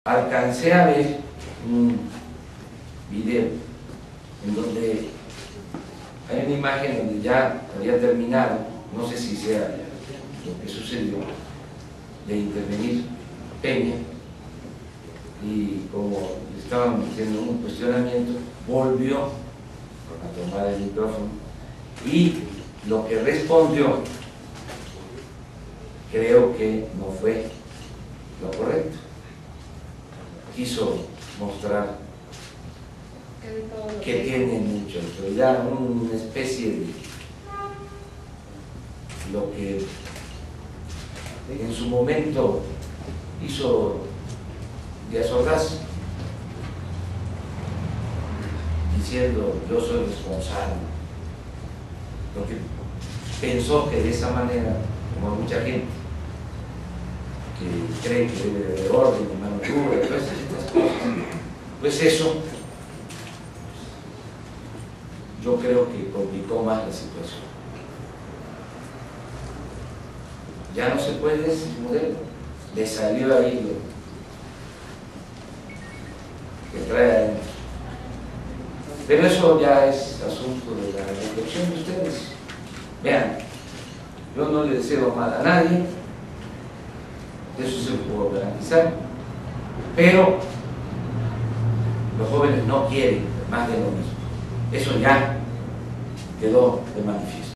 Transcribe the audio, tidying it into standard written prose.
Alcancé a ver un video en donde hay una imagen donde ya había terminado, no sé si sea lo que sucedió, de intervenir Peña, y como le estaban haciendo un cuestionamiento, volvió a tomar el micrófono y lo que respondió creo que no fue lo correcto. Quiso mostrar que tiene mucha autoridad, una especie de lo que en su momento hizo Díaz Ordaz, diciendo yo soy responsable, porque pensó que de esa manera, como hay mucha gente que cree que debe haber orden y mano dura y todas estas cosas, pues eso yo creo que complicó más la situación. Ya no se puede ese modelo, le salió ahí lo que trae adentro. Pero eso ya es asunto de la reflexión de ustedes. Vean, yo no le deseo mal a nadie, eso se puede garantizar, pero los jóvenes no quieren más de lo mismo. Eso ya quedó de manifiesto.